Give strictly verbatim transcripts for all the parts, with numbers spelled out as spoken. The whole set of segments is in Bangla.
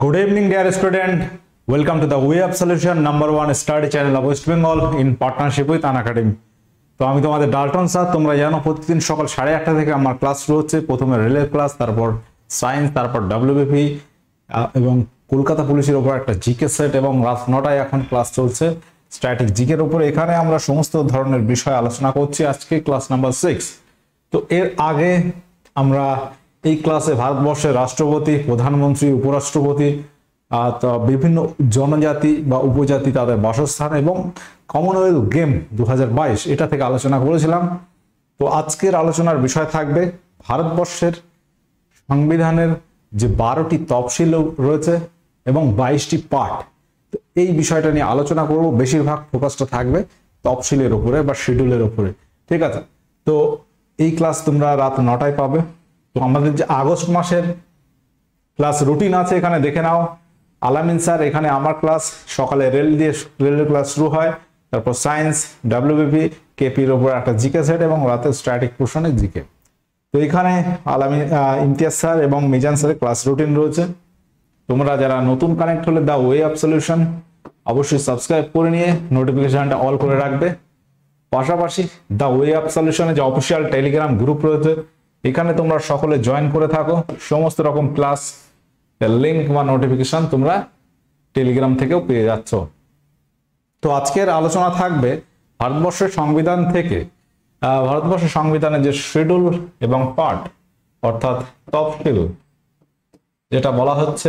Good evening, dear student. Welcome to the 𝙈𝙖𝙨 solution number one study channel of West Bengal in partnership with 𝙈𝙤𝙀। তো আমি তোমাদের ডাল্টন স্যার। তোমরা জানো প্রতিদিন সকাল সাড়ে আটটা থেকে আমার ক্লাস শুরু হচ্ছে। প্রথমে রেলের ক্লাস, তারপর সায়েন্স, তারপর ডব্লিউবিপি এবং কলকাতা পুলিশের উপর একটা জিকে সেট, এবং রাত নটায় এখন ক্লাস চলছে স্ট্যাটিক জিকের উপর। এখানে আমরা সমস্ত ধরনের বিষয় আলোচনা করছি। আজকে ক্লাস নাম্বার সিক্স। তো এর আগে আমরা এই ক্লাসে ভারতবর্ষের রাষ্ট্রপতি, প্রধানমন্ত্রী, উপরাষ্ট্রপতি, বিভিন্ন জনজাতি বা উপজাতি তাদের বাসস্থান এবং কমনওয়েলথ গেম দু হাজার বাইশ এটা থেকে আলোচনা করেছিলাম। তো আজকের আলোচনার বিষয় থাকবে ভারতবর্ষের সংবিধানের যে বারোটি তফসিল রয়েছে এবং বাইশটি পার্ট। তো এই বিষয়টা নিয়ে আলোচনা করব। বেশিরভাগ ফোকাসটা থাকবে তফসিলের উপরে বা শিডিউলের উপরে, ঠিক আছে? তো এই ক্লাস তোমরা রাত নটায় পাবে। তো আমাদের যে আগস্ট মাসের ক্লাস রুটিন আছে এখানে দেখে নাও। আলামিন স্যার, এখানে আমার ক্লাস সকালে রেল দিয়ে রেলের ক্লাস শুরু হয়, তারপর সায়েন্স, ডব্লিউবিপি, কেপির উপর একটা জিকে সেট এবং রাতে স্ট্যাটিক পোর্শনে জিকে। তো এখানে আলামিন ইমতিয়াজ স্যার এবং মিজান স্যারের ক্লাস রুটিন রয়েছে। তোমরা যারা নতুন কানেক্ট হলে দা ওয়ে অফ সলিউশন অবশ্যই সাবস্ক্রাইব করে নিয়ে নোটিফিকেশনটা অল করে রাখবে। পাশাপাশি দা ওয়ে অফ সলিউশনে যে অফিসিয়াল টেলিগ্রাম গ্রুপ রয়েছে এখানে তোমরা সকলে জয়েন করে থাকো। সমস্ত রকম ক্লাস লিংক বা নোটিফিকেশন তোমরা টেলিগ্রাম থেকেও পেয়ে যাচ্ছ। তো আজকের আলোচনা থাকবে ভারতবর্ষের সংবিধান থেকে ভারতবর্ষের সংবিধানের যে শিডিউল এবং পার্ট অর্থাৎ তফসিল, যেটা বলা হচ্ছে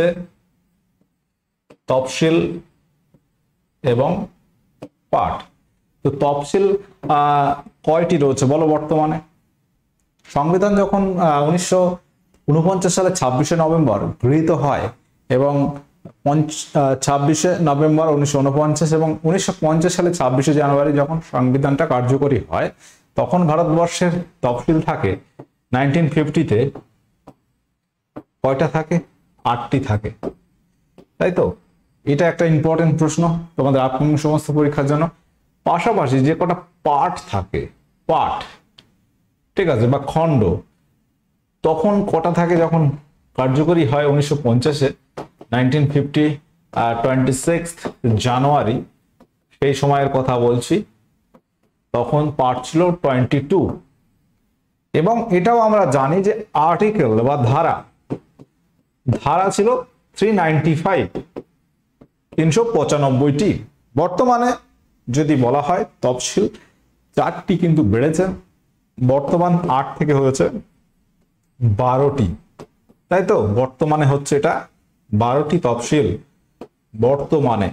তফসিল এবং পার্ট। তো তফসিল কয়টি রয়েছে বলো বর্তমানে? সংবিধান যখন উনিশশো উনপঞ্চাশ সালে ছাব্বিশে নভেম্বর গৃহীত হয় এবং ছাব্বিশে নভেম্বর উনিশশো উনপঞ্চাশ এবং উনিশশো পঞ্চাশ সালে ছাব্বিশে জানুয়ারি যখন সংবিধানটা কার্যকরী হয়, তখন ভারতবর্ষের তফসিল থাকে নাইনটিন ফিফটিতে কয়টা থাকে? আটটি থাকে, তাই তো? এটা একটা ইম্পর্টেন্ট প্রশ্ন তোমাদের আপকামিং সমস্ত পরীক্ষার জন্য। পাশাপাশি যে কটা পার্ট থাকে, পার্ট, ঠিক আছে, বা খণ্ড, তখন কটা থাকে যখন কার্যকরী হয় উনিশশো পঞ্চাশে nineteen fifty twenty six January সেই সময়ের কথা বলছি। তখন পার্ট ছিল টোয়েন্টি টু। এবং এটাও আমরা জানি যে আর্টিকেল বা ধারা ধারা ছিল থ্রি নাইনটি ফাইভ তিনশো পঁচানব্বইটি। বর্তমানে যদি বলা হয় তফসিল চারটি কিন্তু বেড়েছে, বর্তমান আট থেকে হয়েছে বারোটি, তাই তো? বর্তমানে হচ্ছে এটা বারোটি তফসিল বর্তমানে।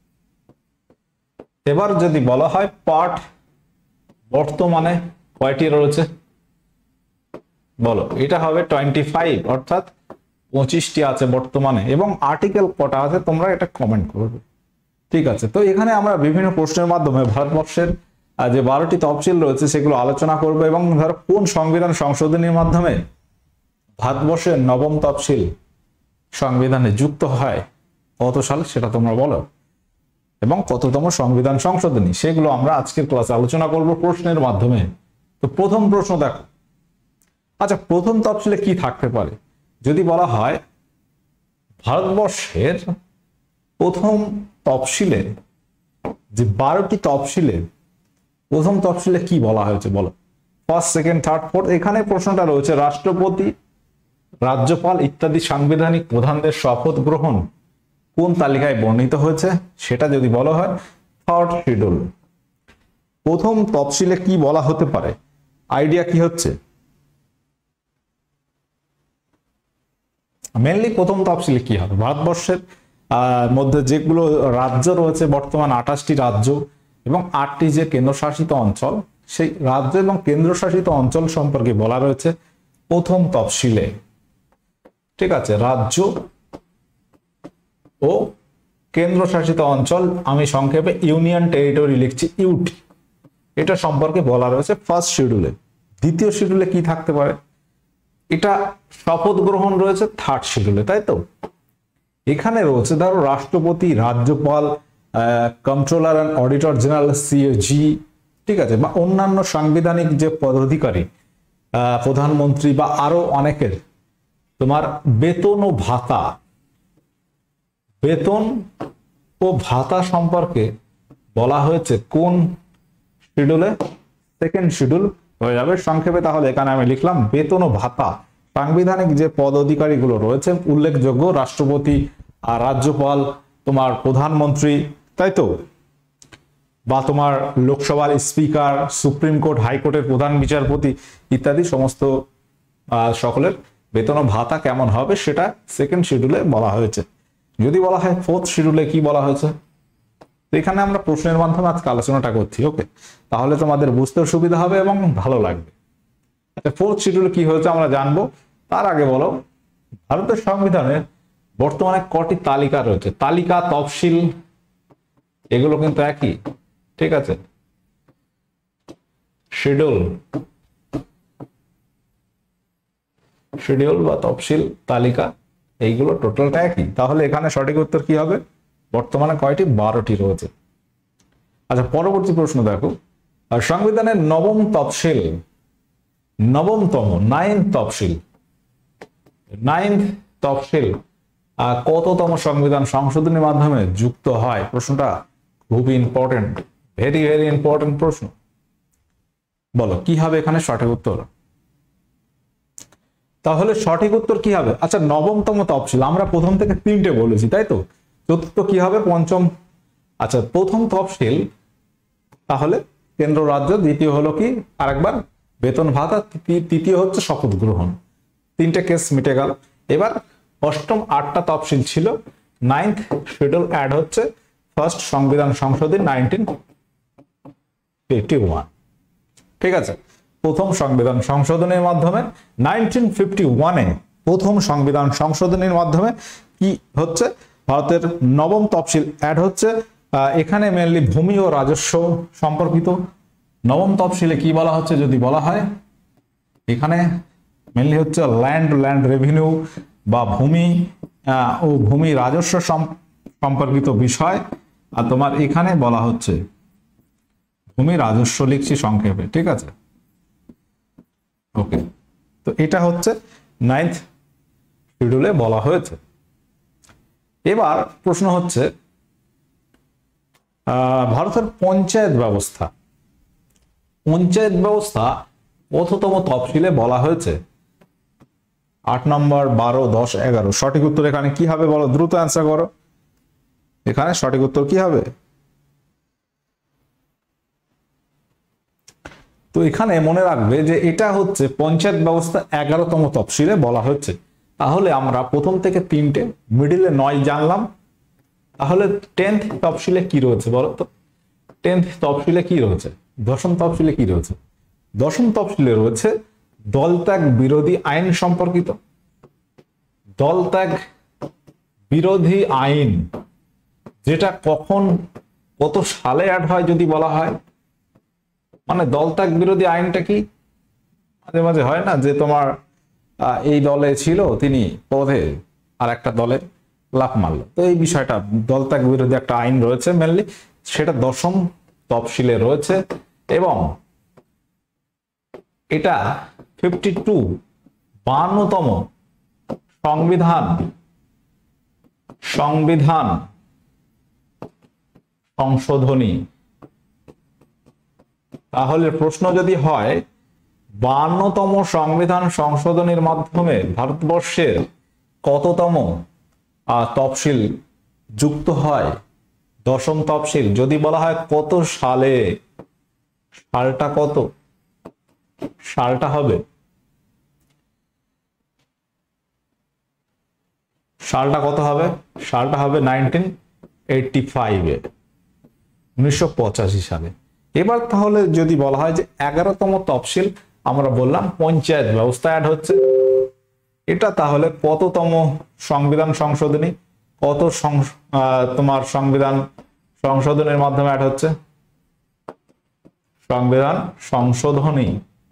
এবার যদি বলা হয় পার্ট বর্তমানে কয়টি রয়েছে বলো? এটা হবে টোয়েন্টি ফাইভ, অর্থাৎ পঁচিশটি আছে বর্তমানে। এবং আর্টিকেল কটা আছে তোমরা এটা কমেন্ট করবে, ঠিক আছে? তো এখানে আমরা বিভিন্ন প্রশ্নের মাধ্যমে ভারতবর্ষের যে বারোটি তফসিল রয়েছে সেগুলো আলোচনা করবো। এবং ধরো কোন সংবিধান সংশোধনীর মাধ্যমে ভারতবর্ষের নবম তফসিল সংবিধানে যুক্ত হয়, কত সাল সেটা তোমরা বলো, এবং কততম সংবিধান সংশোধনী সেগুলো আমরা আজকের ক্লাসে আলোচনা করব প্রশ্নের মাধ্যমে। তো প্রথম প্রশ্ন দেখো। আচ্ছা, প্রথম তফসিলে কি থাকতে পারে? যদি বলা হয় ভারতবর্ষের প্রথম তফসিলে যে বারোটি তফসিলে প্রথম তফসিলে কি বলা হয়েছে বলো? First, second, third, fourth. এখানে প্রশ্নটা রয়েছে রাষ্ট্রপতি, রাজ্যপাল ইত্যাদি সাংবিধানিক প্রধানদের শপথ গ্রহণ কোন তালিকায় বর্ণিত হয়েছে সেটা যদি বলা হয় থার্ড শিডিউল। প্রথম তফসিলে কি বলা হতে পারে? আইডিয়া কি হচ্ছে? মেনলি প্রথম তফসিলে কি হবে? ভারতবর্ষের মধ্যে যেগুলো রাজ্য রয়েছে বর্তমান আঠাশটি রাজ্য এবং আটটি যে কেন্দ্রশাসিত অঞ্চল, সেই রাজ্য এবং কেন্দ্রশাসিত অঞ্চল সম্পর্কে বলা রয়েছে প্রথম তফসিলে, ঠিক আছে? রাজ্য ও কেন্দ্রশাসিত অঞ্চল, আমি সংক্ষেপে ইউনিয়ন টেরিটরি লিখছি, ইউটি, এটা সম্পর্কে বলা রয়েছে ফার্স্ট শিডিউলে। দ্বিতীয় শিডিউলে কি থাকতে পারে? এটা শপথ গ্রহণ রয়েছে থার্ড শিডিউলে, তাই তো? এখানে রয়েছে ধরো রাষ্ট্রপতি, রাজ্যপাল, controller and auditor general CAG, ঠিক আছে, বা অন্যান্য সাংবিধানিক যে পদাধিকারী, প্রধানমন্ত্রী বা আরো অনেকের তোমার বেতন ও ভাতা বেতন ও ভাতা সম্পর্কে বলা হয়েছে কোন শিডিউলে? সেকেন্ড শিডিউল হয়ে যাবে সংক্ষেপে। তাহলে এখানে আমি লিখলাম বেতন ও ভাতা সাংবিধানিক যে পদ অধিকারীগুলো রয়েছে উল্লেখযোগ্য রাষ্ট্রপতি আর রাজ্যপাল, তোমার প্রধানমন্ত্রী, তাই তো, বা তোমার লোকসভার স্পিকার, সুপ্রিম কোর্ট, হাইকোর্টের প্রধান বিচারপতি ইত্যাদি সমস্ত সকলের বেতন ও ভাতা কেমন হবে সেটা সেকেন্ড শিডিউলে বলা হয়েছে। যদি বলা হয় ফোর্থ শিডিউলে কি বলা হয়েছে, এখানে আমরা প্রশ্নের মাধ্যমে আজকে আলোচনাটা করছি। ওকে, তাহলে তোমাদের বুঝতেও সুবিধা হবে এবং ভালো লাগবে। আচ্ছা, ফোর্থ শিডিউল কি হয়েছে আমরা জানবো। তার আগে বলো, ভারতের সংবিধানে বর্তমানে কটি তালিকা রয়েছে? তালিকা, তফসিল এগুলো কিন্তু একই, ঠিক আছে। শিডিউল শিডিউল বা তফসিল, তালিকা, এইগুলো টোটালটা একই। তাহলে এখানে সঠিক উত্তর কি হবে? বর্তমানে কয়টি? বারোটি রয়েছে। আচ্ছা, পরবর্তী প্রশ্ন দেখো, সংবিধানের নবম তফসিল, নবমতম নাইন্থ তফসিল, নাইন্থ তফসিল কততম সংবিধান সংশোধনের মাধ্যমে যুক্ত হয়? প্রশ্নটা খুবই ইম্পর্টেন্ট, ভেরি ভেরি ইম্পর্টেন্ট প্রশ্ন। বলো কি হবে এখানে সঠিক উত্তর? তাহলে সঠিক উত্তর কি হবে? আচ্ছা, নবমতম তফসিল আমরা প্রথম থেকে তিনটে বলেছি, তাই তো। চতুর্থ কি হবে? পঞ্চম। আচ্ছা, প্রথম তফসিল তাহলে কেন্দ্র রাজ্য, দ্বিতীয় হলো কি আরেকবার বেতন ভাতা, তৃতীয় হচ্ছে শপথ গ্রহণ। তিনটে কেস মিটে গেল। এবার অষ্টম আটটা তফসিল ছিল, নাইন্থ শিডিউল অ্যাড হচ্ছে ফার্স্ট সংবিধান সংশোধনী নাইনটিন ফিফটি ওয়ান, ঠিক আছে। প্রথম সংবিধান সংশোধনের মাধ্যমে নাইনটিন ফিফটি ওয়ানে প্রথম সংবিধান সংশোধনের মাধ্যমে কি হচ্ছে? ভারতের নবম তফসিল অ্যাড হচ্ছে। এখানে মেনলি ভূমি ও রাজস্ব সম্পর্কিত। নবম তফসিলে কি বলা হচ্ছে যদি বলা হয়, এখানে মেনলি হচ্ছে ল্যান্ড ল্যান্ড রেভিনিউ বা ভূমি ও ভূমি রাজস্ব সম্পর্কিত বিষয়। আর তোমার এখানে বলা হচ্ছে ভূমি রাজস্ব, লিখছি সংক্ষেপে, ঠিক আছে। ওকে, তো এটা হচ্ছে নাইন্থ শিডিউলে বলা হয়েছে। এবার প্রশ্ন হচ্ছে ভারতের পঞ্চায়েত ব্যবস্থা, পঞ্চায়েত ব্যবস্থা কততম তফসিলে বলা হয়েছে? আট নম্বর, বারো, দশ, এগারো। সঠিক উত্তর এখানে কি হবে বলো, দ্রুত অ্যান্সার করো। এখানে সঠিক উত্তর কি হবে? তো এখানে মনে রাখবে যে এটা হচ্ছে পঞ্চায়েত ব্যবস্থা এগারোতম তফসিলে বলা হচ্ছে। তাহলে আমরা প্রথম থেকে তিনটে, মিডিলে নয় জানলাম। তাহলে টেন্থ তফসিলে কি রয়েছে বলো তো? টেন্থ তফসিলে কি রয়েছে? দশম তফসিলে কি রয়েছে? দশম তফসিলে রয়েছে দলত্যাগ বিরোধী আইন সম্পর্কিত। দলত্যাগ বিরোধী আইন, যেটা কখন কত সালে অ্যাড হয় যদি বলা হয়, মানে দলত্যাগ বিরোধী আইনটা কি? মাঝে মাঝে হয় না যে তোমার এই দলে ছিল তিনি পদে আর একটা দলে লাফ মারলো, তো এই বিষয়টা দলত্যাগ বিরোধী একটা আইন রয়েছে মেনলি, সেটা দশম তফসিলে রয়েছে। এবং এটা ফিফটি টু বান্নতম সংবিধান সংবিধান সংশোধনী। তাহলে প্রশ্ন যদি হয় বান্নতম সংবিধান সংশোধনীর মাধ্যমে ভারতবর্ষের কততম তফসিল যুক্ত হয়? দশম তফসিল। যদি বলা হয় কত সালে, সালটা কত? সালটা হবে সালটা কত হবে? সালটা হবে নাইনটিন এইটটি ফাইভে, উনিশশো পঁচাশি সালে। এবার তাহলে যদি বলা হয় যে এগারোতম তফসিল, আমরা বললাম পঞ্চায়েত ব্যবস্থা অ্যাড হচ্ছে, এটা তাহলে কততম সংবিধান সংশোধনী? কত তোমার সংবিধান সংশোধনের মাধ্যমে অ্যাড হচ্ছে? সংবিধান সংশোধনী,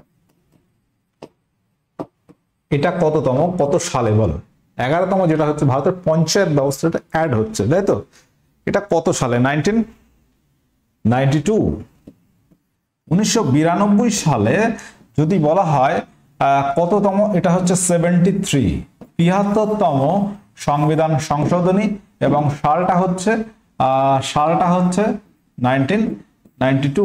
এটা কততম, কত সালে বলো? এগারোতম যেটা হচ্ছে ভারতের পঞ্চায়েত ব্যবস্থাটা অ্যাড হচ্ছে, তাই তো। এটা কত সালে? নাইনটিন নাইনটি টু, উনিশশো বিরানব্বই সালে যদি বলা হয় কততম, এটা হচ্ছে সেভেন্টি থ্রি, তিয়াত্তরতম সংবিধান সংশোধনী। এবং সালটা হচ্ছে সালটা হচ্ছে nineteen ninety two.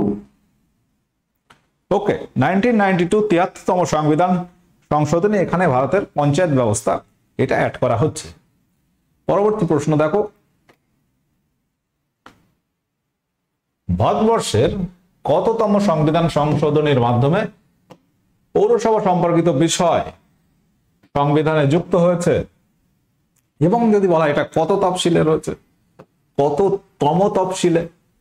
Okay, nineteen ninety two তিয়াত্তরতম সংবিধান সংশোধনী, এখানে ভারতের পঞ্চায়েত ব্যবস্থা এটা অ্যাড করা হচ্ছে। পরবর্তী প্রশ্ন দেখো, ভারতবর্ষের কততম সংবিধান সংশোধনীর মাধ্যমে পৌরসভা সম্পর্কিত বিষয় সংবিধানে যুক্ত হয়েছে? এবং যদি বলা এটা কত তফসিলে রয়েছে, কততম তফসিলে?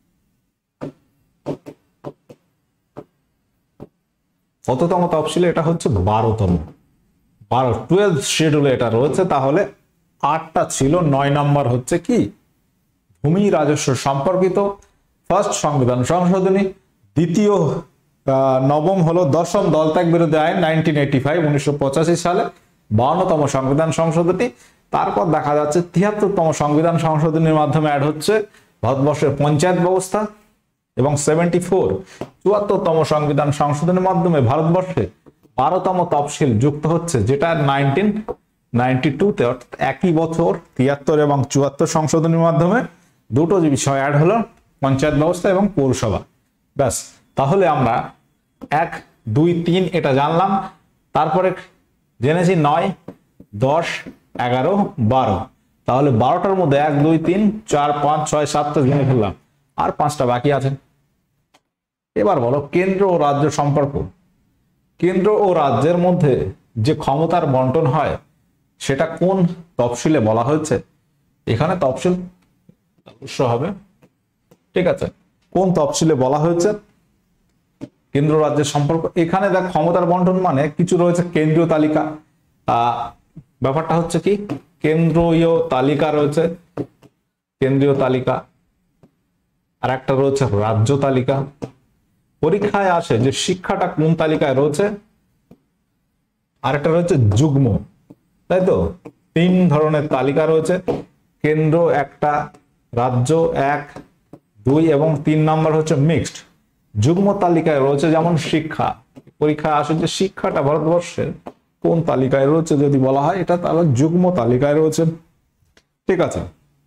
কততম তফসিলে? এটা হচ্ছে বারোতম, বারো টুয়েলভ শিডিউলে এটা রয়েছে। তাহলে আটটা ছিল, নয় নম্বর হচ্ছে কি ভূমি রাজস্ব সম্পর্কিত ফার্স্ট সংবিধান সংশোধনী। দ্বিতীয় নবম হলো দশম দলত্যাগ বিরোধী আইন নাইনটিন এইটি ফাইভ উনিশশো পঁচাশি সালে, বাউন্নতম সংবিধান সংশোধনী। তারপর দেখা যাচ্ছে তিয়াত্তরতম সংবিধান সংশোধনীর মাধ্যমে অ্যাড হচ্ছে ভারতবর্ষের পঞ্চায়েত ব্যবস্থা। এবং সেভেন্টি ফোর চুয়াত্তরতম সংবিধান সংশোধনের মাধ্যমে ভারতবর্ষে বারোতম তফসিল যুক্ত হচ্ছে, যেটা নাইনটিন নাইনটি টু তে, অর্থাৎ একই বছর তিয়াত্তর এবং চুয়াত্তর সংশোধনীর মাধ্যমে দুটো যে বিষয় অ্যাড হলো, পঞ্চায়েত ব্যবস্থা এবং পৌরসভা। ব্যাস, তাহলে আমরা এক দুই তিন এটা জানলাম। তারপরে জেনেছি নয় দশ এগারো বারো। তাহলে বারোটার মধ্যে এক দুই তিন চার পাঁচ ছয় সাতটা জেনে ফেললাম, আর পাঁচটা বাকি আছে। এবার বলো কেন্দ্র ও রাজ্য সম্পর্ক। কেন্দ্র ও রাজ্যের মধ্যে যে ক্ষমতার বন্টন হয় সেটা কোন তফসিলে বলা হয়েছে? এখানে তফসিল অবশ্য হবে, ঠিক আছে। কোন তফসিলে বলা হয়েছে কেন্দ্র রাজ্যের সম্পর্ক? এখানে দেখ ক্ষমতার বন্টন মানে কিছু রয়েছে কেন্দ্রীয় তালিকা, আহ ব্যাপারটা হচ্ছে কি কেন্দ্রীয় তালিকা রয়েছে, কেন্দ্রীয় তালিকা, আর একটা রয়েছে রাজ্য তালিকা। পরীক্ষায় আসে যে শিক্ষাটা কোন তালিকায় রয়েছে, আর একটা রয়েছে যুগ্ম, তাই তো। তিন ধরনের তালিকা রয়েছে, কেন্দ্র একটা, রাজ্য এক, দুই এবং তিন নম্বর হচ্ছে মিক্সড। যুগ্ম তালিকায় রয়েছে যেমন শিক্ষা। পরীক্ষায় আসে যে শিক্ষাটা ভারতবর্ষের কোন তালিকায় রয়েছে, যদি বলা হয় এটা তাহলে যুগ্ম তালিকায় রয়েছে, ঠিক আছে।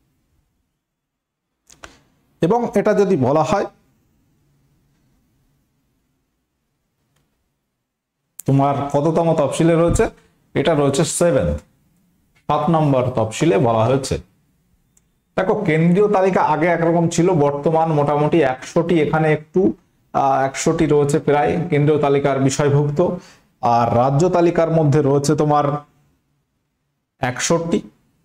এবং এটা যদি বলা হয় তোমার কততম তফসিলে রয়েছে, এটা রয়েছে সেভেন, সাত নম্বর তফসিলে বলা হয়েছে। দেখো কেন্দ্রীয় তালিকা আগে একরকম ছিল, বর্তমান মোটামুটি একশোটি, এখানে একটু আহ একশোটি রয়েছে প্রায় কেন্দ্রীয় তালিকার বিষয়ভুক্ত। আর রাজ্য তালিকার মধ্যে রয়েছে তোমার একষট্টি,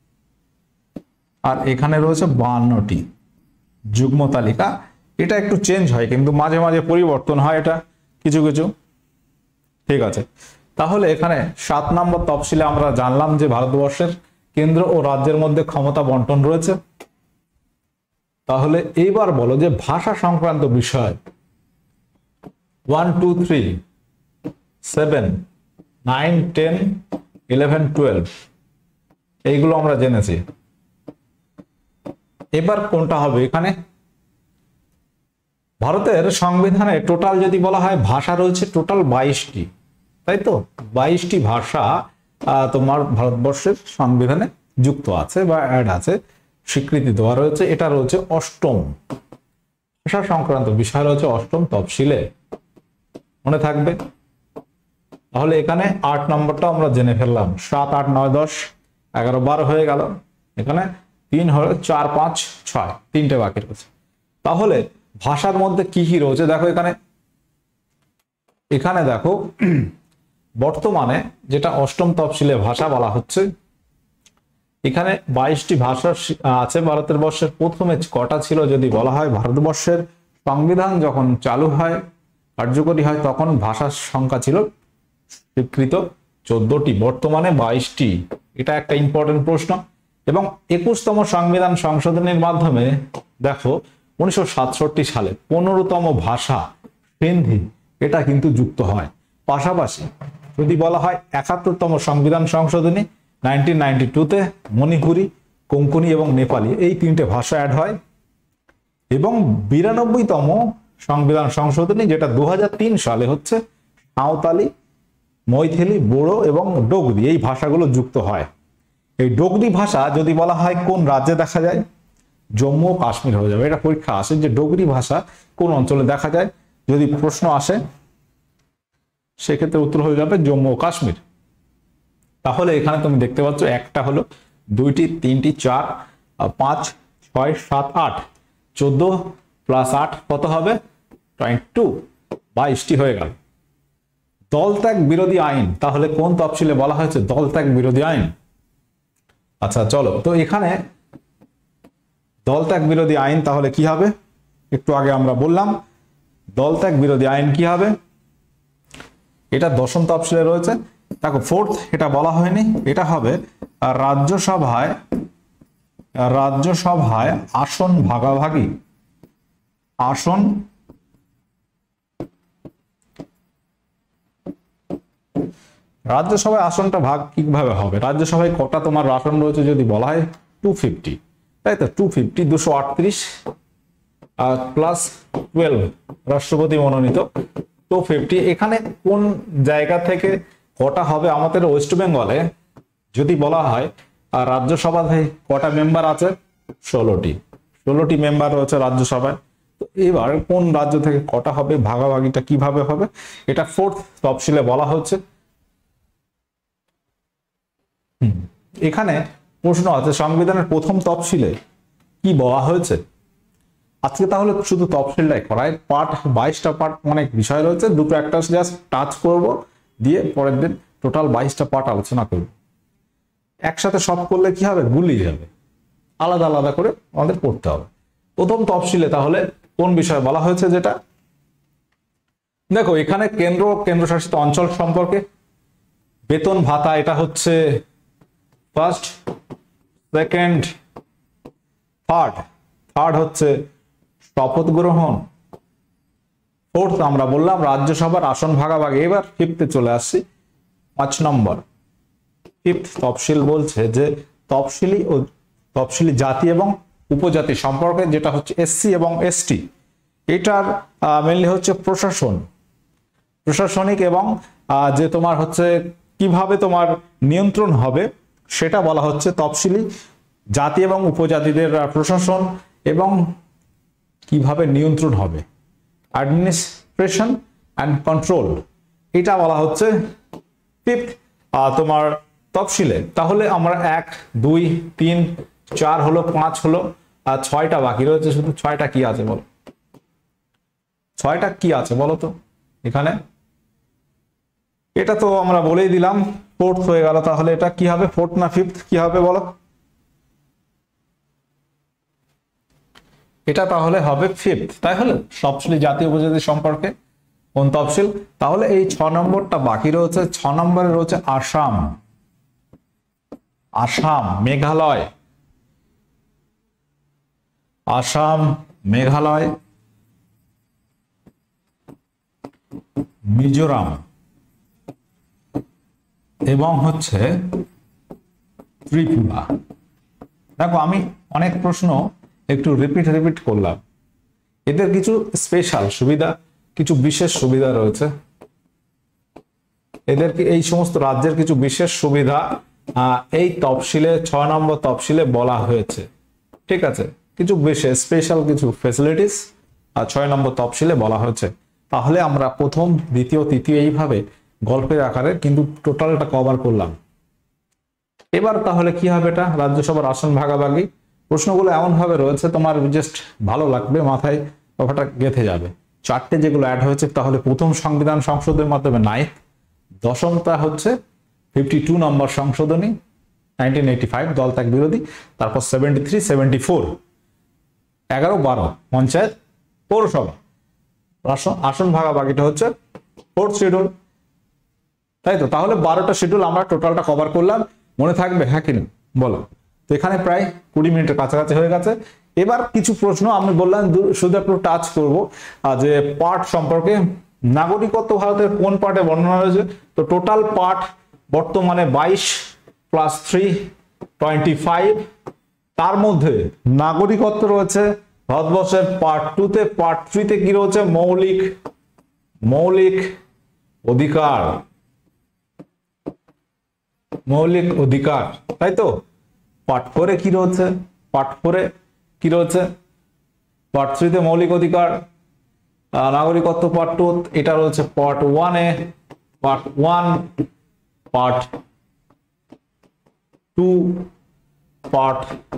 আর এখানে রয়েছে বাহান্নটি যুগ্ম তালিকা। এটা একটু চেঞ্জ হয়, কিন্তু মাঝে মাঝে পরিবর্তন হয় এটা কিছু কিছু, ঠিক আছে। তাহলে এখানে সাত নম্বর তফসিলে আমরা জানলাম যে ভারতবর্ষের কেন্দ্র ও রাজ্যের মধ্যে ক্ষমতা বন্টন রয়েছে। তাহলে এইবার বলো যে ভাষা সংক্রান্ত বিষয় one two three seven nine ten eleven twelve এইগুলো আমরা জেনেছি। এবার কোনটা হবে? এখানে ভারতের সংবিধানে টোটাল যদি বলা হয় ভাষা রয়েছে টোটাল বাইশটি, তাই তো। বাইশটি ভাষা তোমার ভারতবর্ষের সংবিধানে যুক্ত আছে বা অ্যাড আছে, স্বীকৃতি দেওয়া রয়েছে। এটা রয়েছে অষ্টম ভাষা সংক্রান্ত বিষয় রয়েছে অষ্টম তফসিলে, মনে থাকবে। তাহলে এখানে আট নম্বরটা আমরা জেনে ফেললাম। সাত আট নয় দশ এগারো বারো হয়ে গেল। এখানে তিন হলো, চার পাঁচ ছয়, তিনটে বাকি রয়েছে। তাহলে ভাষার মধ্যে কি কি রয়েছে দেখো এখানে। এখানে দেখো বর্তমানে যেটা অষ্টম তফসিলে ভাষা বলা হচ্ছে, এখানে বাইশটি ভাষা আছে ভারতের বর্ষের। প্রথমে কটা ছিল যদি বলা হয়, ভারতবর্ষের সংবিধান যখন চালু হয় কার্যকরী হয় তখন ভাষার সংখ্যা ছিল স্বীকৃত চোদ্দটি, বর্তমানে বাইশটি। এটা একটা ইম্পর্টেন্ট প্রশ্ন। এবং একুশতম সংবিধান সংশোধনের মাধ্যমে দেখো উনিশশো সাতষট্টি সালে পনেরোতম ভাষা সিন্ধি এটা কিন্তু যুক্ত হয়। পাশাপাশি যদি বলা হয় একাত্তরতম সংবিধান সংশোধনী নাইনটিন নাইনটি টু তে মণিপুরি, কোঙ্কনি এবং নেপালি এই তিনটে ভাষা অ্যাড হয়। এবং বিরানব্বইতম সংবিধান সংশোধনী যেটা দু হাজার তিন সালে হচ্ছে সাঁওতালি, মৈথিলি, বোড়ো এবং ডোগরি এই ভাষাগুলো যুক্ত হয়। এই ডোগরি ভাষা যদি বলা হয় কোন রাজ্যে দেখা যায়, জম্মু ও কাশ্মীর হয়ে যাবে। এটা পরীক্ষা আসে যে ডোগরি ভাষা কোন অঞ্চলে দেখা যায়, যদি প্রশ্ন আসে সেক্ষেত্রে উত্তর হয়ে যাবে জম্মু ও কাশ্মীর। তাহলে এখানে তুমি দেখতে পাচ্ছ একটা হলো, দুইটি, তিনটি, চার, পাঁচ, ছয়, সাত, আট, চোদ্দ প্লাস আট কত হবে, টোয়েন্টি টু, বাইশটি হয়ে গেল। দলত্যাগ বিরোধী আইন, তাহলে কোন তফসিলে বলা হয়েছে দলত্যাগ বিরোধী আইন? আচ্ছা চলো, তো এখানে দলত্যাগ বিরোধী আইন তাহলে কি হবে, একটু আগে আমরা বললাম দলত্যাগ বিরোধী আইন কি হবে, এটা দশম তফসিলে রয়েছে। দেখো ফোর্থ এটা বলা হয়নি, এটা হবে রাজ্যসভায় রাজ্যসভায় আসন ভাগাভাগি, আসন রাজ্যসভায় আসনটা ভাগ কিভাবে হবে, রাজ্যসভায় কটা তোমার আসন রয়েছে যদি বলা হয় টু ফিফটি, তাই তো টু ফিফটি দুশো আটত্রিশ প্লাস টুয়েলভ রাষ্ট্রপতি মনোনীত টু ফিফটি। এখানে কোন জায়গা থেকে কটা হবে, আমাদের ওয়েস্ট বেঙ্গলে যদি বলা হয় আর রাজ্যসভাতে কটা মেম্বার আছে, ষোলোটি ষোলোটি মেম্বার রয়েছে রাজ্যসভায়। তো এবার কোন রাজ্য থেকে কটা হবে, ভাগাভাগিটা কিভাবে হবে, এটা ফোর্থ তফসিলে বলা হচ্ছে। এখানে প্রশ্ন আছে সংবিধানের প্রথম তফসিলে কি বলা হয়েছে। আজকে তাহলে শুধু তফসিলটাই করায়, পার্ট বাইশটা পার্ট অনেক বিষয় রয়েছে, দুটো একটা জাস্ট টাচ করব, দিয়ে পরের দিন টোটাল বাইশটা পার্ট আলোচনা করব। একসাথে সব করলে কি হবে, গুলিয়ে যাবে, আলাদা আলাদা করে আমাদের পড়তে হবে। প্রথম তফসিলে তাহলে কোন বিষয় বলা হয়েছে, যেটা দেখো এখানে কেন্দ্র কেন্দ্রশাসিত অঞ্চল সম্পর্কে, বেতন ভাতা এটা হচ্ছে ফার্স্ট, সেকেন্ড, থার্ড থার্ড হচ্ছে শপথ গ্রহণ, ফোর্থ আমরা বললাম রাজ্যসভার আসন ভাগাভাগি। এবার ফিফথে চলে আসছি, পাঁচ নম্বর ফিফথ তফসিল বলছে যে তফসিলি ও তফসিলি জাতি এবং উপজাতি সম্পর্কে, যেটা হচ্ছে এসসি এবং এসটি, এটার মেনলি হচ্ছে প্রশাসন, প্রশাসনিক এবং যে তোমার হচ্ছে কিভাবে তোমার নিয়ন্ত্রণ হবে সেটা বলা হচ্ছে তফসিলি জাতি এবং উপজাতিদের প্রশাসন এবং কিভাবে নিয়ন্ত্রণ হবে, অ্যাডমিনিস্ট্রেশন অ্যান্ড কন্ট্রোল, এটা বলা হচ্ছে ফিফথ তোমার তফসিলে। তাহলে আমরা এক, দুই, তিন, চার হলো, পাঁচ হলো, আর ছয়টা বাকি রয়েছে। শুধু ছয়টা কি আছে বলো, ছয়টা কি আছে বলো তো এখানে, এটা তো আমরা বলেই দিলাম ফোর্থ হয়ে গেল। তাহলে এটা কি হবে, ফোর্থ না ফিফথ কি হবে বলো, এটা তাহলে হবে ফিফথ। তাই হলো তফসিলি জাতীয় উপজাতি সম্পর্কে কোন তফসিল। তাহলে এই ছ নম্বরটা বাকি রয়েছে, ছ নম্বরে রয়েছে আসাম, আসাম, মেঘালয়, আসাম, মেঘালয়, মিজোরাম এবং হচ্ছে ত্রিপুরা। দেখো আমি অনেক প্রশ্ন একটু রিপিট রিপিট করলাম, এদের কিছু স্পেশাল সুবিধা, কিছু বিশেষ সুবিধা রয়েছে, এদেরকে এই সমস্ত রাজ্যের কিছু বিশেষ সুবিধা এই তফসিলে ছয় নম্বর তফসিলে বলা হয়েছে। ঠিক আছে, কিছু বিশেষ স্পেশাল কিছু ফ্যাসিলিটিস আর ছয় নম্বর তফসিলে বলা হয়েছে। তাহলে আমরা প্রথম, দ্বিতীয়, তৃতীয় এইভাবে গল্পের আকারে কিন্তু টোটালটা কভার করলাম। এবার তাহলে কি হবে, এটা রাজ্যসভার আসন ভাগাভাগি। প্রশ্নগুলো এমন ভাবে রয়েছে তোমার জাস্ট ভালো লাগবে, মাথায় কথাটা গেঁথে যাবে। চারটে যেগুলো অ্যাড হয়েছে, তাহলে প্রথম সংবিধান সংশোধনের মাধ্যমে নাইন্থ, দশমটা হচ্ছে ফিফটি টু নম্বর সংশোধনী নাইনটিন এইটি ফাইভ দলত্যাগ বিরোধী, তারপর সেভেন্টি থ্রি সেভেন্টি ফোর এগারো বারো পঞ্চায়েত পৌরসভা আসন আসন ভাগাভাগিটা হচ্ছে ফোর্থ শিডিউল, তাই তো। তাহলে বারোটা শিডিউল আমরা টোটালটা কভার করলাম, মনে থাকবে হ্যাঁ কিনা বলো। তো এখানে প্রায় কুড়ি মিনিটের কাছাকাছি হয়ে গেছে। এবার কিছু প্রশ্ন আমি বললাম শুধু একটু টাচ করবো যে পার্ট সম্পর্কে, নাগরিকত্ব ভারতের কোন পার্টে বর্ণনা হয়েছে। তো টোটাল পার্ট বর্তমানে বাইশ প্লাস থ্রি টোয়েন্টি ফাইভ, তার মধ্যে নাগরিকত্ব রয়েছে ভারতবর্ষের পার্ট টুতে, পার্ট থ্রিতে কি রয়েছে, মৌলিক মৌলিক অধিকার, মৌলিক অধিকার, তাই তো? পার্ট ফোরে কি রয়েছে? পার্ট ফোরে কি রয়েছে? পার্ট থ্রিতে মৌলিক অধিকার, নাগরিকত্ব পার্ট টু, এটা রয়েছে পার্ট ওয়ানে, part one, part two, part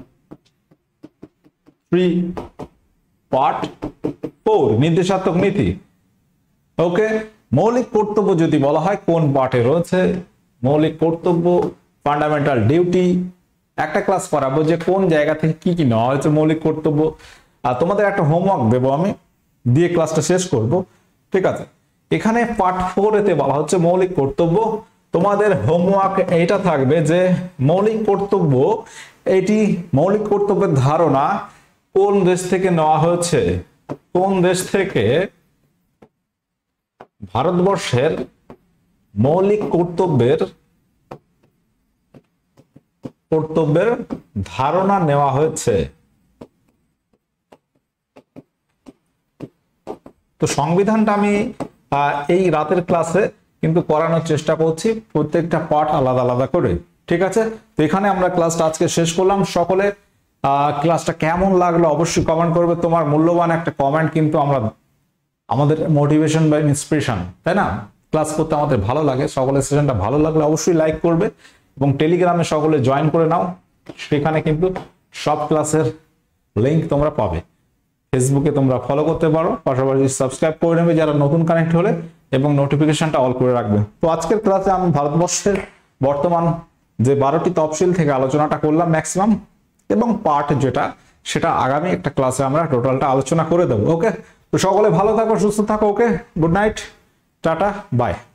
three, part four, নির্দেশাত্মক নীতি। ওকে, মৌলিক কর্তব্য যদি বলা হয় কোন পার্টে রয়েছে? মৌলিক কর্তব্য, ফান্ডামেন্টাল ডিউটি, একটা ক্লাস করাবো যে কোন জায়গা থেকে কি কি নেওয়া হয়েছে মৌলিক কর্তব্য। আর তোমাদের একটা হোমওয়ার্ক দেবো আমি, দিয়ে ক্লাসটা শেষ করব, ঠিক আছে? এখানে পার্ট ফোর এতে বলা হচ্ছে মৌলিক কর্তব্য। তোমাদের হোমওয়ার্ক এইটা থাকবে যে মৌলিক কর্তব্য, এটি মৌলিক কর্তব্যের ধারণা কোন দেশ থেকে নেওয়া হয়েছে? কোন দেশ থেকে ভারতবর্ষের মৌলিক কর্তব্যের কর্তব্যের ধারণা নেওয়া হয়েছে? তো সংবিধানটা আমি এই রাতের ক্লাসে কিন্তু করানোর চেষ্টা করছি, প্রত্যেকটা পার্ট আলাদা আলাদা করে, ঠিক আছে? তো এখানে আমরা ক্লাসটা আজকে শেষ করলাম। সকলে ক্লাসটা কেমন লাগলো অবশ্যই কমেন্ট করবে। তোমার মূল্যবান একটা কমেন্ট কিন্তু আমরা আমাদের মোটিভেশন বা ইন্সপিরেশন, তাই না? ক্লাস করতে আমাদের ভালো লাগে। সকলের সেশনটা ভালো লাগলে অবশ্যই লাইক করবে এবং টেলিগ্রামে সকলে জয়েন করে নাও, সেখানে কিন্তু সব ক্লাসের লিঙ্ক তোমরা পাবে। ফেসবুকে তোমরা ফলো করতে পারো, পাশাপাশি সাবস্ক্রাইব করে নেবে যারা নতুন কানেক্ট হলে, এবং নোটিফিকেশনটা অল করে রাখবে। তো আজকের ক্লাসে আমি ভারতবর্ষের বর্তমান যে বারোটি তফসিল থেকে আলোচনাটা করলাম ম্যাক্সিমাম, এবং পার্ট যেটা সেটা আগামী একটা ক্লাসে আমরা টোটালটা আলোচনা করে দেবো। ওকে, তো সকলে ভালো থাকো, সুস্থ থাকো। Okay, good night, tata, by.